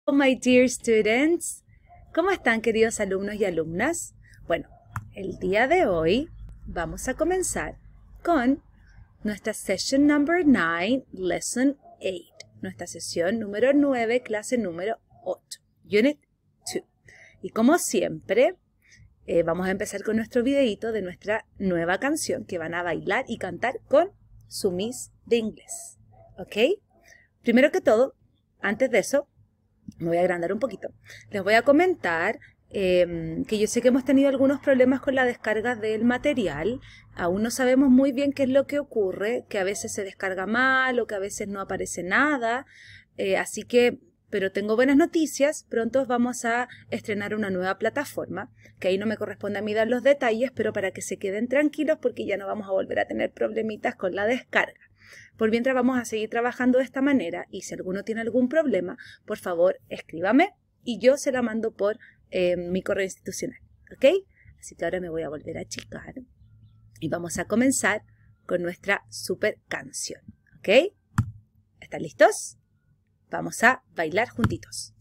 My dear students, ¿cómo están, queridos alumnos y alumnas? Bueno, el día de hoy vamos a comenzar con nuestra session number 9, lesson 8, nuestra sesión número 9, clase número 8, unit 2. Y como siempre, vamos a empezar con nuestro videito de nuestra nueva canción que van a bailar y cantar con su Miss de inglés. ¿Ok? Primero que todo, antes de eso, me voy a agrandar un poquito. Les voy a comentar que yo sé que hemos tenido algunos problemas con la descarga del material. Aún no sabemos muy bien qué es lo que ocurre, que a veces se descarga mal o que a veces no aparece nada. Pero tengo buenas noticias. Pronto vamos a estrenar una nueva plataforma, que ahí no me corresponde a mí dar los detalles, pero para que se queden tranquilos porque ya no vamos a volver a tener problemitas con la descarga. Por mientras vamos a seguir trabajando de esta manera y si alguno tiene algún problema, por favor escríbame y yo se la mando por mi correo institucional, ¿ok? Así que ahora me voy a volver a achicar y vamos a comenzar con nuestra super canción, ¿ok? ¿Están listos? Vamos a bailar juntitos.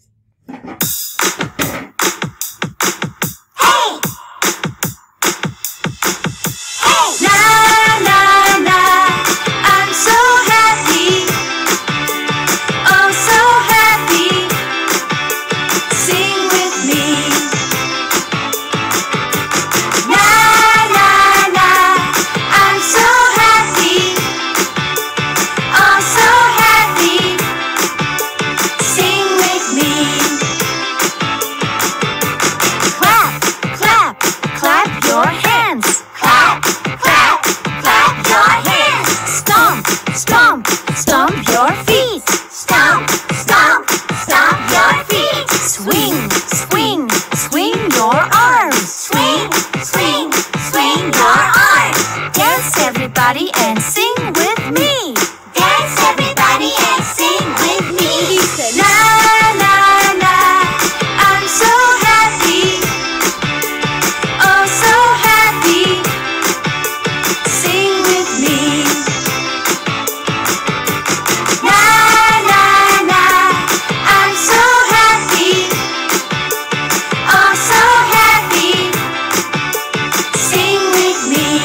And sing with me. Dance everybody and sing with me. La la la, I'm so happy. Oh so happy. Sing with me. La la la, I'm so happy. Oh so happy. Sing with me.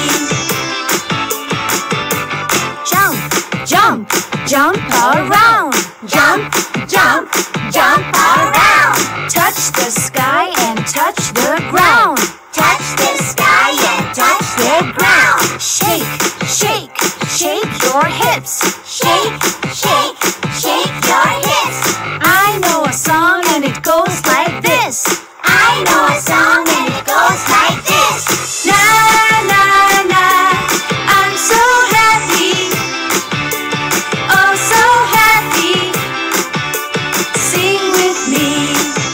Jump, jump around. Jump, jump, jump around. Touch the sky and touch the ground. Touch the sky and touch the ground. Shake, shake, shake your hips. Shake, shake, shake your hips. I know a song and it goes like this. I know a song and it goes like this. La la la, I'm so happy. Oh, so happy. Sing with me.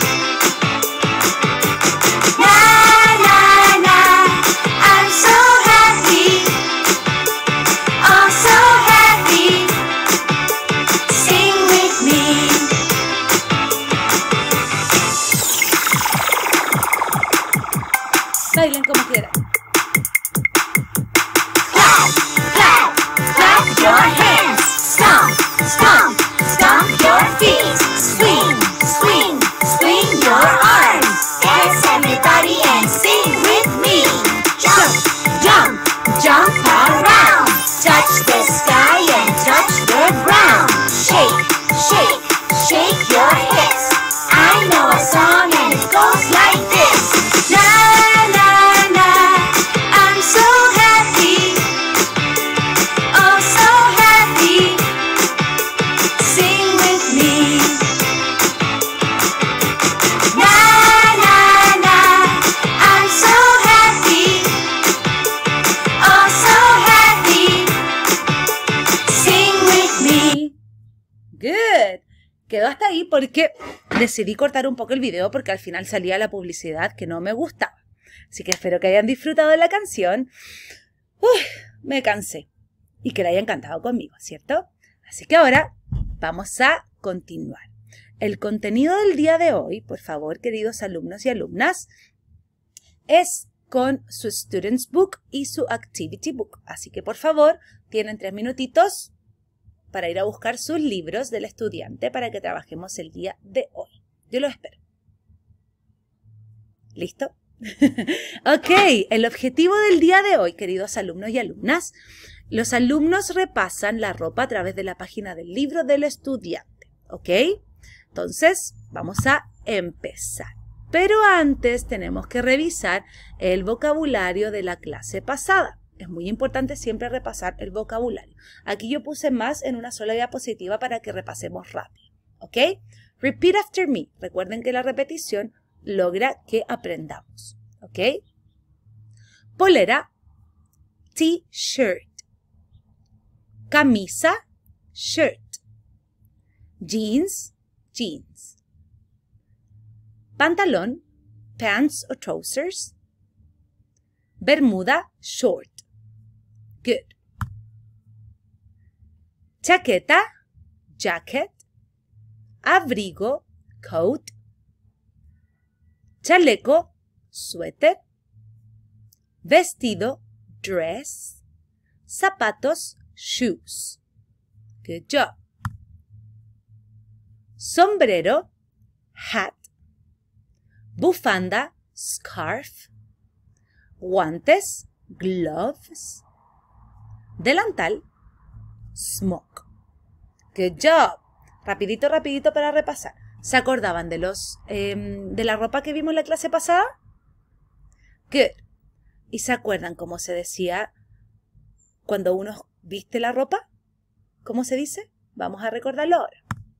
La la la, I'm so happy. Oh, so happy. Sing with me. Bailen como quieran. Clap, clap, clap your hands. Stomp, stomp, stomp your feet. Swing, swing, swing your arms. Dance everybody and sing with me. Jump, jump, jump around. Touch the sky and touch the ground. Shake, shake, shake your hips. I know a song and it goes like this. La la la, I'm so happy. Oh so happy. Sing with me. La la la, I'm so happy. Oh so happy. Sing with me. Good. Quedó hasta ahí porque decidí cortar un poco el video porque al final salía la publicidad que no me gustaba. Así que espero que hayan disfrutado de la canción. Me cansé. Y que la hayan cantado conmigo, ¿cierto? Así que ahora vamos a continuar. El contenido del día de hoy, por favor, queridos alumnos y alumnas, es con su Students Book y su Activity Book. Así que, por favor, tienen 3 minutitos para ir a buscar sus libros del estudiante para que trabajemos el día de hoy. Yo lo espero. ¿Listo? Ok, el objetivo del día de hoy, queridos alumnos y alumnas, los alumnos repasan la ropa a través de la página del libro del estudiante. ¿Ok? Entonces, vamos a empezar. Pero antes tenemos que revisar el vocabulario de la clase pasada. Es muy importante siempre repasar el vocabulario. Aquí yo puse más en una sola diapositiva para que repasemos rápido. ¿Ok? Repeat after me. Recuerden que la repetición logra que aprendamos. ¿Ok? Polera, t-shirt. Camisa, shirt. Jeans, jeans. Pantalón, pants o trousers. Bermuda, short. Good. Chaqueta, jacket. Abrigo, coat. Chaleco, suéter. Vestido, dress. Zapatos, shoes. Good job. Sombrero, hat. Bufanda, scarf. Guantes, gloves. Delantal, smock. Good job. Rapidito, rapidito para repasar. ¿Se acordaban de de la ropa que vimos en la clase pasada? Good. ¿Y se acuerdan cómo se decía cuando uno viste la ropa? ¿Cómo se dice? Vamos a recordarlo ahora.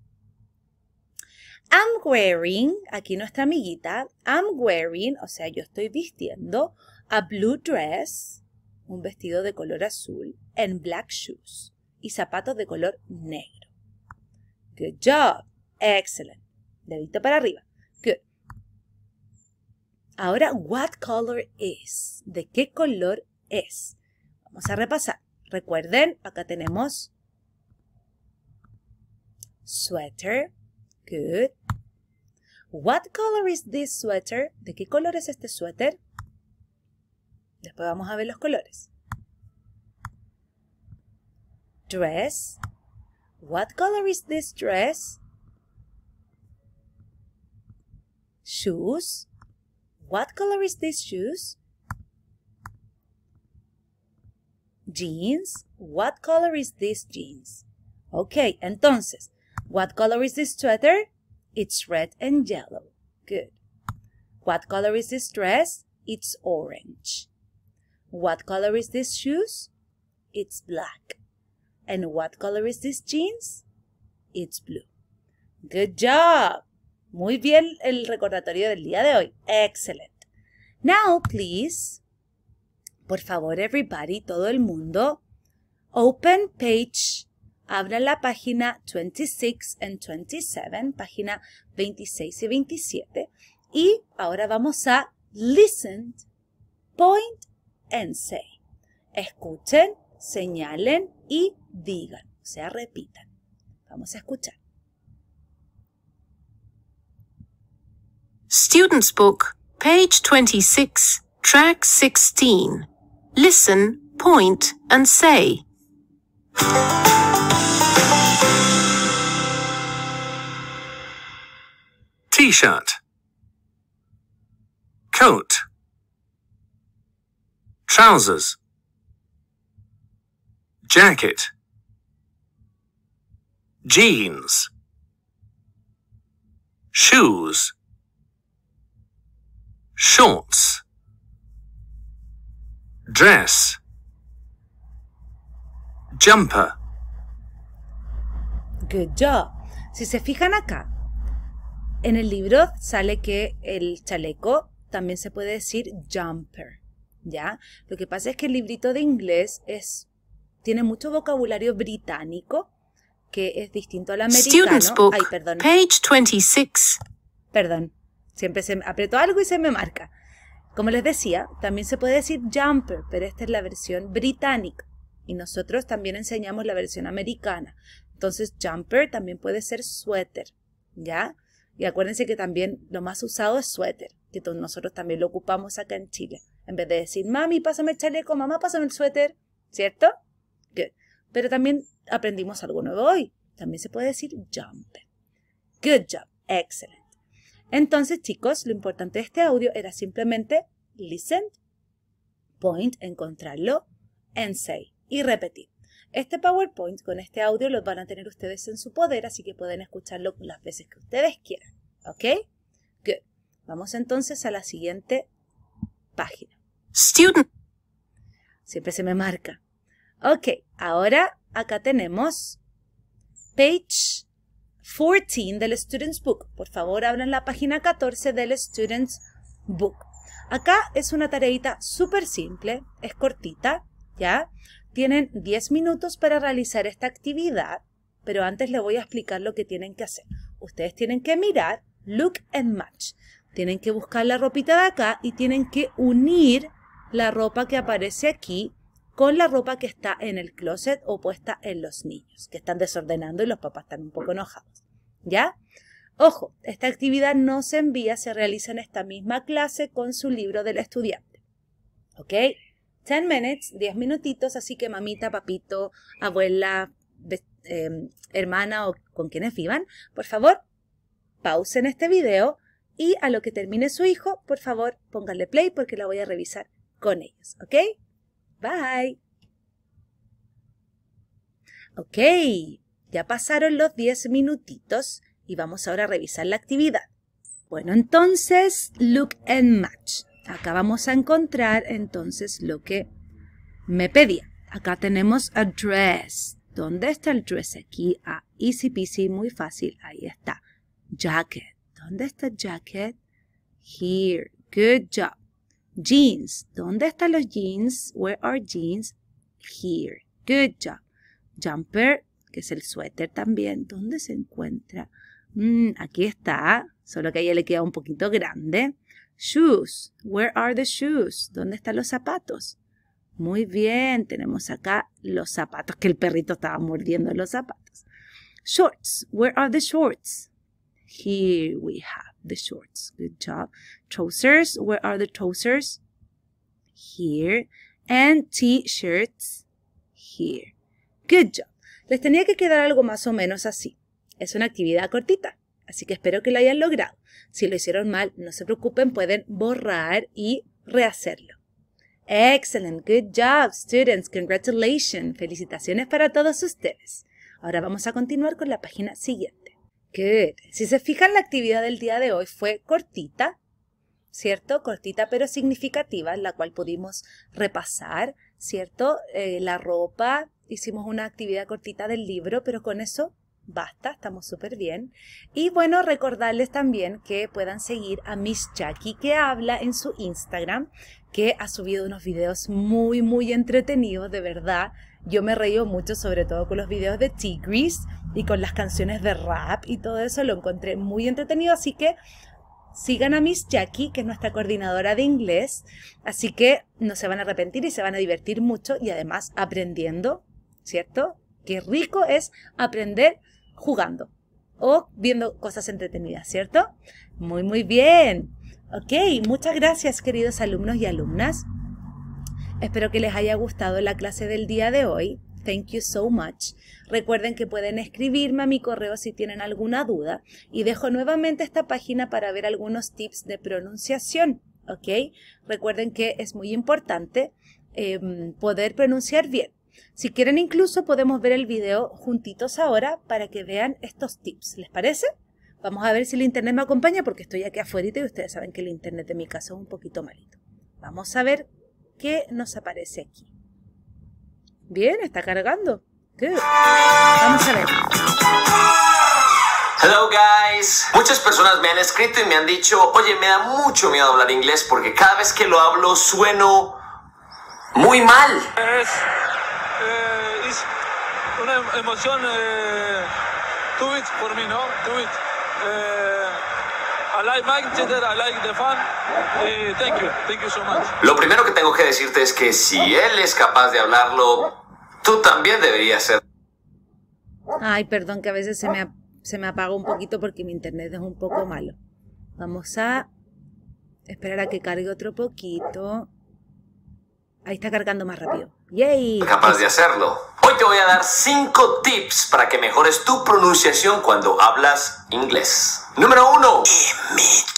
I'm wearing, aquí nuestra amiguita, I'm wearing, o sea, yo estoy vistiendo a blue dress, un vestido de color azul, and black shoes, y zapatos de color negro. Good job. Excellent. Dedito para arriba. Good. Ahora, what color is? ¿De qué color es? Vamos a repasar. Recuerden, acá tenemos sweater. Good. What color is this sweater? ¿De qué color es este suéter? Después vamos a ver los colores. Dress. What color is this dress? Shoes. What color is this shoes? Jeans. What color is this jeans? Ok, entonces, what color is this sweater? It's red and yellow. Good. What color is this dress? It's orange. What color is this shoes? It's black. And what color is this jeans? It's blue. Good job. Muy bien el recordatorio del día de hoy. Excellent. Now, please, por favor, everybody, todo el mundo, open page. Abran la página 26 and 27, página 26 y 27. Y ahora vamos a listen, point and say. Escuchen, señalen y digan. O sea, repitan. Vamos a escuchar. Student's Book, page 26, track 16. Listen, point and say. T-shirt, coat, trousers, jacket, jeans, shoes, shorts, dress, jumper. Good job. Si se fijan acá, en el libro sale que el chaleco también se puede decir jumper, ¿ya? Lo que pasa es que el librito de inglés tiene mucho vocabulario británico que es distinto al americano. Student's Book, Ay, perdón. page 26. Perdón, siempre se me apretó algo y se me marca. Como les decía, también se puede decir jumper, pero esta es la versión británica. Y nosotros también enseñamos la versión americana. Entonces, jumper también puede ser suéter, ¿ya? Y acuérdense que también lo más usado es suéter, que nosotros también lo ocupamos acá en Chile. En vez de decir, mami, pásame el chaleco, mamá, pásame el suéter, ¿cierto? Good. Pero también aprendimos algo nuevo hoy. También se puede decir jumper. Good job. Excellent. Entonces, chicos, lo importante de este audio era simplemente listen, point, encontrarlo, and say, y repetir. Este PowerPoint con este audio lo van a tener ustedes en su poder, así que pueden escucharlo las veces que ustedes quieran. ¿Ok? Good. Vamos entonces a la siguiente página. Student. Siempre se me marca. Ok, ahora acá tenemos page 14 del Student's Book. Por favor, abran la página 14 del Student's Book. Acá es una tareita súper simple, es cortita, ¿ya? Tienen 10 minutos para realizar esta actividad, pero antes les voy a explicar lo que tienen que hacer. Ustedes tienen que mirar, look and match. Tienen que buscar la ropita de acá y tienen que unir la ropa que aparece aquí con la ropa que está en el closet o puesta en los niños, que están desordenando y los papás están un poco enojados. ¿Ya? Ojo, esta actividad no se envía, se realiza en esta misma clase con su libro del estudiante. ¿Ok? 10 minutes, 10 minutitos, así que mamita, papito, abuela, hermana o con quienes vivan, por favor, pausen este video y a lo que termine su hijo, por favor, pónganle play porque la voy a revisar con ellos. ¿Ok? Bye. Ok, ya pasaron los 10 minutitos y vamos ahora a revisar la actividad. Bueno, entonces, look and match. Acá vamos a encontrar entonces lo que me pedía. Acá tenemos a dress. ¿Dónde está el dress? Aquí, easy peasy, muy fácil. Ahí está. Jacket. ¿Dónde está jacket? Here. Good job. Jeans. ¿Dónde están los jeans? Where are jeans? Here. Good job. Jumper, que es el suéter también. ¿Dónde se encuentra? Aquí está. Solo que a ella le queda un poquito grande. Shoes. Where are the shoes? ¿Dónde están los zapatos? Muy bien. Tenemos acá los zapatos, que el perrito estaba mordiendo los zapatos. Shorts. Where are the shorts? Here we have the shorts. Good job. Trousers. Where are the trousers? Here. And t-shirts. Here. Good job. Les tenía que quedar algo más o menos así. Es una actividad cortita, así que espero que lo hayan logrado. Si lo hicieron mal, no se preocupen, pueden borrar y rehacerlo. Excellent. Good job, students. Congratulations. Felicitaciones para todos ustedes. Ahora vamos a continuar con la página siguiente. Good. Si se fijan, la actividad del día de hoy fue cortita, ¿cierto? Cortita pero significativa, la cual pudimos repasar, ¿cierto? La ropa, hicimos una actividad cortita del libro, pero con eso basta, estamos súper bien. Y bueno, recordarles también que puedan seguir a Miss Jackie, que habla en su Instagram, que ha subido unos videos muy, muy entretenidos, de verdad. Yo me reí mucho, sobre todo con los videos de Tigris y con las canciones de rap y todo eso, lo encontré muy entretenido, así que sigan a Miss Jackie, que es nuestra coordinadora de inglés, así que no se van a arrepentir y se van a divertir mucho y además aprendiendo, ¿cierto? Qué rico es aprender jugando o viendo cosas entretenidas, ¿cierto? Muy, muy bien. Ok, muchas gracias, queridos alumnos y alumnas. Espero que les haya gustado la clase del día de hoy. Thank you so much. Recuerden que pueden escribirme a mi correo si tienen alguna duda y dejo nuevamente esta página para ver algunos tips de pronunciación, ¿ok? Recuerden que es muy importante poder pronunciar bien. Si quieren incluso podemos ver el video juntitos ahora para que vean estos tips. ¿Les parece? Vamos a ver si el internet me acompaña porque estoy aquí afuera y ustedes saben que el internet de mi casa es un poquito malito. Vamos a ver qué nos aparece aquí. Bien, está cargando. Good. Vamos a ver. Hello guys. Muchas personas me han escrito y me han dicho, oye, me da mucho miedo hablar inglés porque cada vez que lo hablo sueno muy mal. Es una emoción do it for me, ¿no? Do it. I like Manchester, I like the fun. Thank you so much. Lo primero que tengo que decirte es que si él es capaz de hablarlo, tú también deberías ser. Ay, perdón que a veces se me apaga un poquito porque mi internet es un poco malo. Vamos a esperar a que cargue otro poquito. Ahí está cargando más rápido. ¡Yay! Capaz de hacerlo. Hoy te voy a dar 5 tips para que mejores tu pronunciación cuando hablas inglés. Número 1.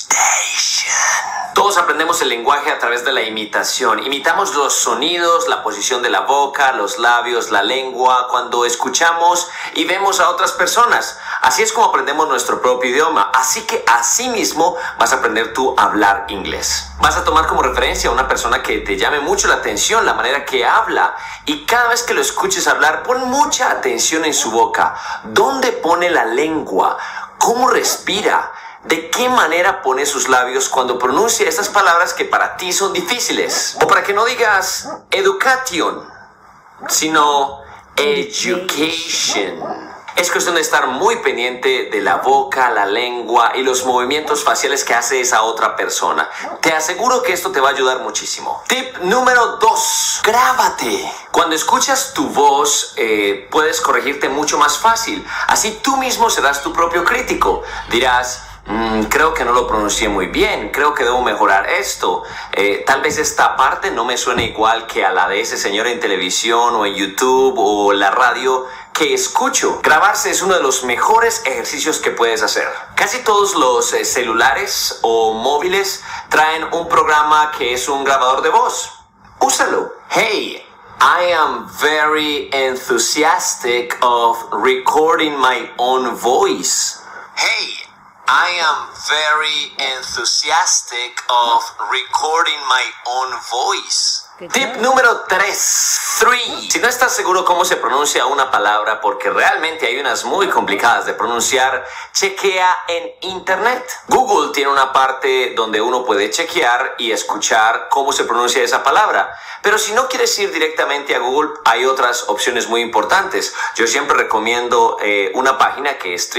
el lenguaje a través de la imitación. Imitamos los sonidos, la posición de la boca, los labios, la lengua, cuando escuchamos y vemos a otras personas. Así es como aprendemos nuestro propio idioma. Así que así mismo vas a aprender tú a hablar inglés. Vas a tomar como referencia a una persona que te llame mucho la atención, la manera que habla. Y cada vez que lo escuches hablar, pon mucha atención en su boca. ¿Dónde pone la lengua? ¿Cómo respira? ¿De qué manera pone sus labios cuando pronuncia estas palabras que para ti son difíciles? O para que no digas education, sino education. Es cuestión de estar muy pendiente de la boca, la lengua y los movimientos faciales que hace esa otra persona. Te aseguro que esto te va a ayudar muchísimo. Tip número 2. Grábate. Cuando escuchas tu voz, puedes corregirte mucho más fácil. Así tú mismo serás tu propio crítico. Dirás: creo que no lo pronuncié muy bien, creo que debo mejorar esto. Tal vez esta parte no me suene igual que a la de ese señor en televisión o en YouTube o la radio que escucho. Grabarse es uno de los mejores ejercicios que puedes hacer. Casi todos los celulares o móviles traen un programa que es un grabador de voz. Úsalo. Hey, I am very enthusiastic of recording my own voice. Hey, I am very enthusiastic of recording my own voice. Tip número 3. Si no estás seguro cómo se pronuncia una palabra, porque realmente hay unas muy complicadas de pronunciar, chequea en internet. Google tiene una parte donde uno puede chequear y escuchar cómo se pronuncia esa palabra. Pero si no quieres ir directamente a Google, hay otras opciones muy importantes. Yo siempre recomiendo una página que es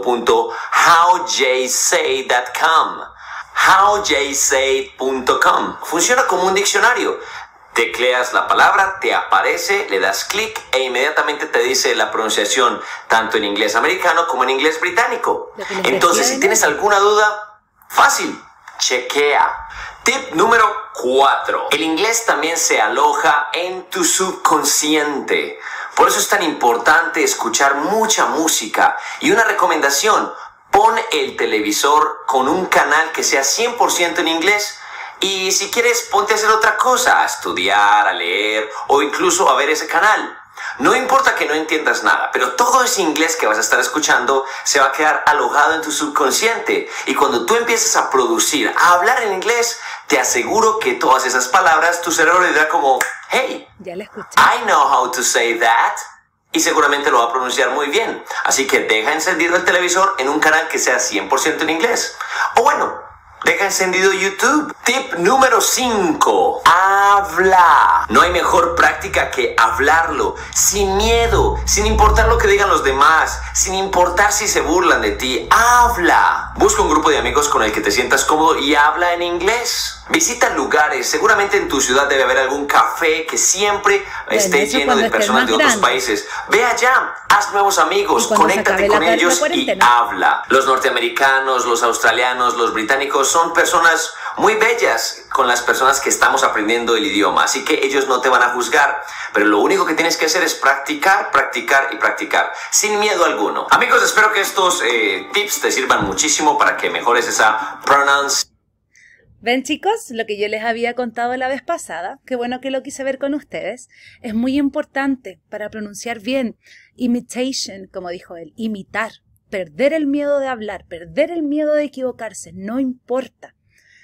www.howjaysay.com. howjaysay.com. Funciona como un diccionario. Tecleas la palabra, te aparece, le das clic e inmediatamente te dice la pronunciación tanto en inglés americano como en inglés británico. Entonces, si tienes alguna duda, fácil, chequea. Tip número 4. El inglés también se aloja en tu subconsciente. Por eso es tan importante escuchar mucha música. Y una recomendación: pon el televisor con un canal que sea 100% en inglés. Y si quieres, ponte a hacer otra cosa, a estudiar, a leer o incluso a ver ese canal. No importa que no entiendas nada, pero todo ese inglés que vas a estar escuchando se va a quedar alojado en tu subconsciente. Y cuando tú empieces a producir, a hablar en inglés, te aseguro que todas esas palabras, tu cerebro le dirá como: hey, Ya la escuché. I know how to say that. Y seguramente lo va a pronunciar muy bien. Así que deja encendido el televisor en un canal que sea 100% en inglés. O bueno, deja encendido YouTube. Tip número 5. Habla. No hay mejor práctica que hablarlo, sin miedo, sin importar lo que digan los demás, sin importar si se burlan de ti. Habla. Busca un grupo de amigos con el que te sientas cómodo y habla en inglés. Visita lugares. Seguramente en tu ciudad debe haber algún café que siempre esté lleno de personas de otros países. Ve allá, haz nuevos amigos, conéctate con ellos y habla. Los norteamericanos, los australianos, los británicos son personas muy bellas con las personas que estamos aprendiendo el idioma, así que ellos no te van a juzgar, pero lo único que tienes que hacer es practicar, practicar y practicar, sin miedo alguno. Amigos, espero que estos tips te sirvan muchísimo para que mejores esa pronunciación. ¿Ven, chicos? Lo que yo les había contado la vez pasada, qué bueno que lo quise ver con ustedes, es muy importante para pronunciar bien. Imitation, como dijo él, imitar. Perder el miedo de hablar, perder el miedo de equivocarse, no importa.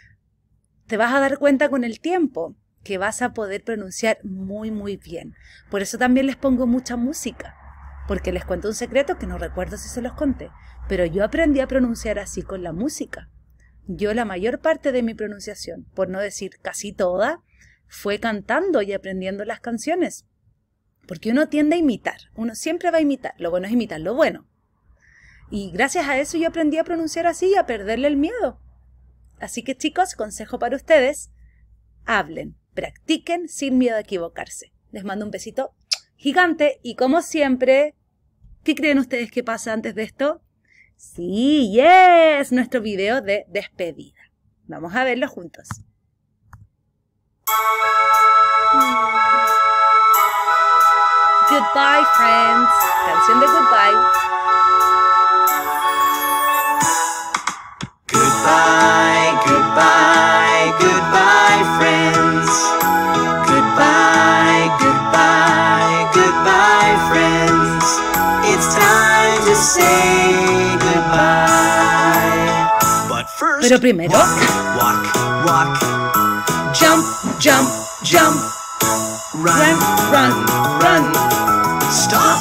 Te vas a dar cuenta con el tiempo que vas a poder pronunciar muy, muy bien. Por eso también les pongo mucha música, porque les cuento un secreto que no recuerdo si se los conté, pero yo aprendí a pronunciar así con la música. Yo la mayor parte de mi pronunciación, por no decir casi toda, fue cantando y aprendiendo las canciones. Porque uno tiende a imitar, uno siempre va a imitar, lo bueno es imitar lo bueno. Y gracias a eso yo aprendí a pronunciar así y a perderle el miedo. Así que chicos, consejo para ustedes, hablen, practiquen sin miedo a equivocarse. Les mando un besito gigante y como siempre, ¿qué creen ustedes que pasa antes de esto? Sí, yes, nuestro video de despedida. Vamos a verlo juntos. Goodbye, friends. Canción de goodbye. Goodbye, goodbye, goodbye. Pero primero, Walk, walk, jump, jump, jump. run, Run, run. stop.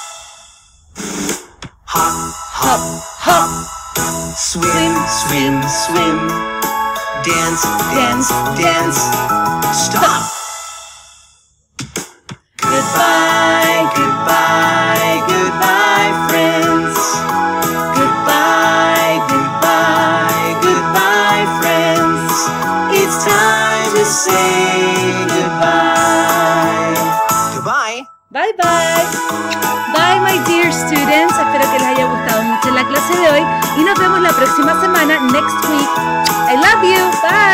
Hop, Hop, hop. swim, swim, swim. Dance, dance, dance. Stop. Goodbye, goodbye, goodbye, friends. Goodbye, goodbye, goodbye, friends. It's time to say goodbye. Goodbye. Bye, bye. Bye, my dear students. Espero que les haya gustado mucho la clase de hoy. Y nos vemos la próxima semana, next week. I love you. Bye.